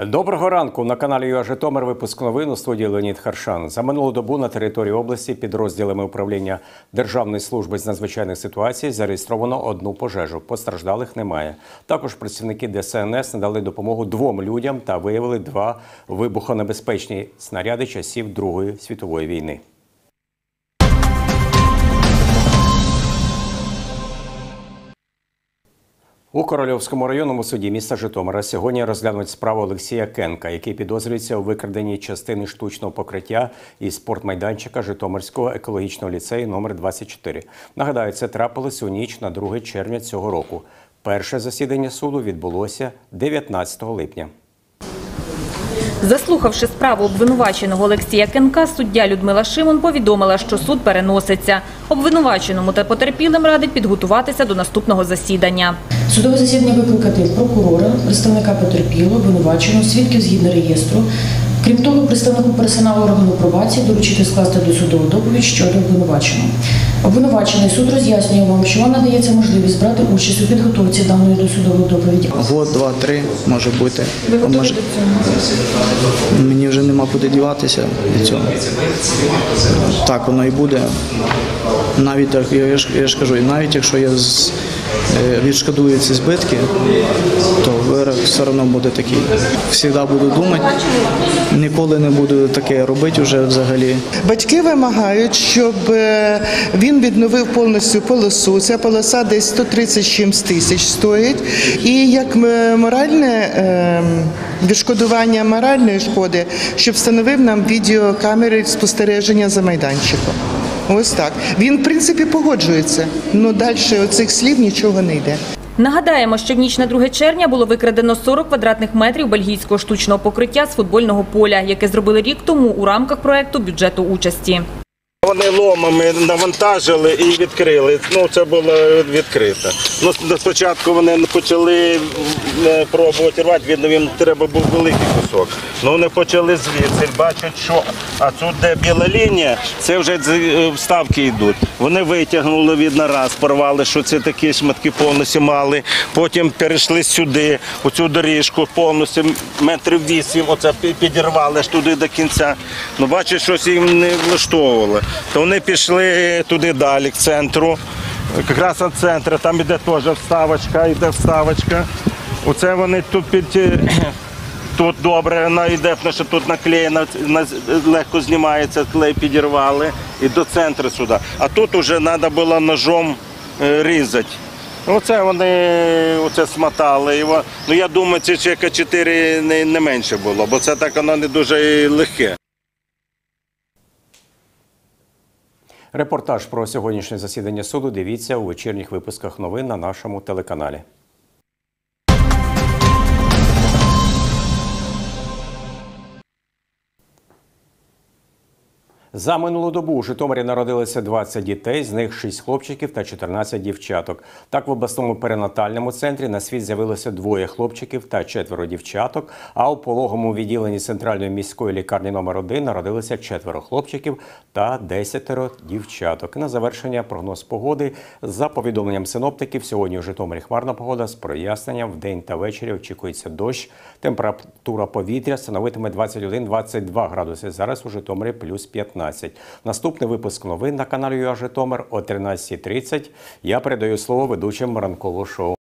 Доброго ранку! На каналі ЮА Житомир випуск новин у студії Леонід Харшан. За минулу добу на території області підрозділами управління Державної служби з надзвичайних ситуацій зареєстровано 1 пожежу. Постраждалих немає. Також працівники ДСНС надали допомогу 2 людям та виявили 2 вибухонебезпечні снаряди часів Другої світової війни. У Корольовському районному суді міста Житомира сьогодні розглянуть справу Олексія Кенка, який підозрюється у викраденні частини штучного покриття із спортмайданчика Житомирського екологічного ліцею номер 24. Нагадаю, це трапилось у ніч на 2 червня цього року. Перше засідання суду відбулося 19 липня. Заслухавши справу обвинуваченого Олексія Кенка, суддя Людмила Шимон повідомила, що суд переноситься. Обвинуваченому та потерпілим радить підготуватися до наступного засідання. Судове засідання викликати прокурора, представника потерпілого, обвинуваченого, свідків згідно реєстру. Крім того, представнику персоналу органу пробації доручити скласти досудову доповідь щодо обвинуваченого. Обвинувачений суд роз'яснює вам, що вам надається можливість брати участь у підготовці даної досудової доповіді. Год, 2, 3 може бути. Ви готові до цього? Мені вже нема куди діватися від цього. Так воно і буде. Навіть так, я ж кажу, навіть якщо я відшкодую ці збитки, то вирок все одно буде такий. Завжди буду думати, ніколи не буду таке робити вже взагалі. Батьки вимагають, щоб він відновив повністю полосу. Ця полоса десь 130 чимсь тисяч стоїть. І як моральне відшкодування моральної шкоди, щоб встановив нам відеокамери спостереження за майданчиком. Ось так. Він, в принципі, погоджується, але далі оцих слів нічого не йде. Нагадаємо, що в ніч на 2 червня було викрадено 40 квадратних метрів бельгійського штучного покриття з футбольного поля, яке зробили рік тому у рамках проєкту бюджету участі. Вони ломами навантажили і відкрили. Це було відкрито. Спочатку вони почали пробувати рвати, видно, їм треба був великий кусок. Вони почали звідси, бачать, що тут, де біла лінія, це вже вставки йдуть. Вони витягнули, видно, раз, порвали, що це такі шматки повністю мали. Потім перейшли сюди, у цю доріжку повністю метрів 8, оце підірвали аж туди до кінця. Бачать, щось їм не влаштовувало. То вони пішли туди далі, к центру. Якраз від центру, там іде теж вставочка, Оце вони тут добре, вона йде, тому що тут наклеєно, легко знімається, клей підірвали і до центру сюди. А тут вже треба було ножом різати. Оце вони смотали його. Я думаю, це чека 4 не менше було, бо це так воно не дуже легке. Репортаж про сьогоднішнє засідання суду дивіться у вечірніх випусках новин на нашому телеканалі. За минулу добу у Житомирі народилося 20 дітей, з них 6 хлопчиків та 14 дівчаток. Так, в обласному перинатальному центрі на світ з'явилося 2 хлопчиків та 4 дівчаток, а у пологовому відділенні Центральної міської лікарні номер 1 народилося 4 хлопчиків та 10 дівчаток. На завершення прогноз погоди. За повідомленням синоптиків, сьогодні у Житомирі хмарна погода з проясненням. Вдень та ввечері очікується дощ. Температура повітря становитиме 21-22 градуси. Зараз у Житомирі плюс 15. Наступний випуск новин на каналі ЮА Житомир о 13:30. Я передаю слово ведучим ранкового шоу.